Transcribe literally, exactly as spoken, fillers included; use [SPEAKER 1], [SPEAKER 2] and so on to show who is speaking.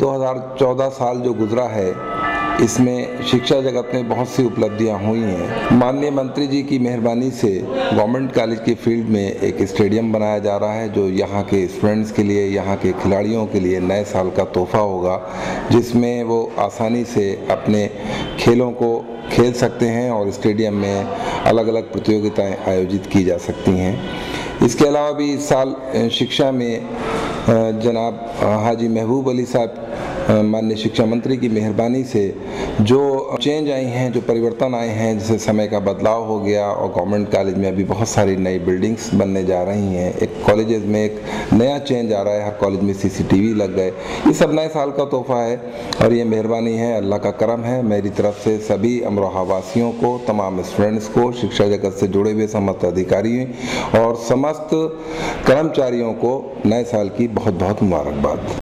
[SPEAKER 1] दो हज़ार चौदह साल जो गुजरा है, इसमें शिक्षा जगत में बहुत सी उपलब्धियां हुई हैं। माननीय मंत्री जी की मेहरबानी से गवर्नमेंट कॉलेज के फील्ड में एक स्टेडियम बनाया जा रहा है, जो यहाँ के स्टूडेंट्स के लिए, यहाँ के खिलाड़ियों के लिए नए साल का तोहफा होगा, जिसमें वो आसानी से अपने खेलों को खेल सकते हैं और स्टेडियम में अलग अलग प्रतियोगिताएं आयोजित की जा सकती हैं। इसके अलावा भी इस साल शिक्षा में जनाब हाजी महबूब अली साहब माननीय शिक्षा मंत्री की मेहरबानी से जो चेंज आई हैं, जो परिवर्तन आए हैं, जैसे समय का बदलाव हो गया और गवर्नमेंट कॉलेज में अभी बहुत सारी नई बिल्डिंग्स बनने जा रही हैं। एक कॉलेजेस में एक नया चेंज आ रहा है, हर कॉलेज में सीसीटीवी लग गए। ये सब नए साल का तोहफा है और ये मेहरबानी है, अल्लाह का करम है। मेरी तरफ से सभी अमरोहा वासियों को, तमाम स्टूडेंट्स को, शिक्षा जगत से जुड़े हुए समस्त अधिकारी और समस्त कर्मचारियों को नए साल की बहुत बहुत मुबारकबाद।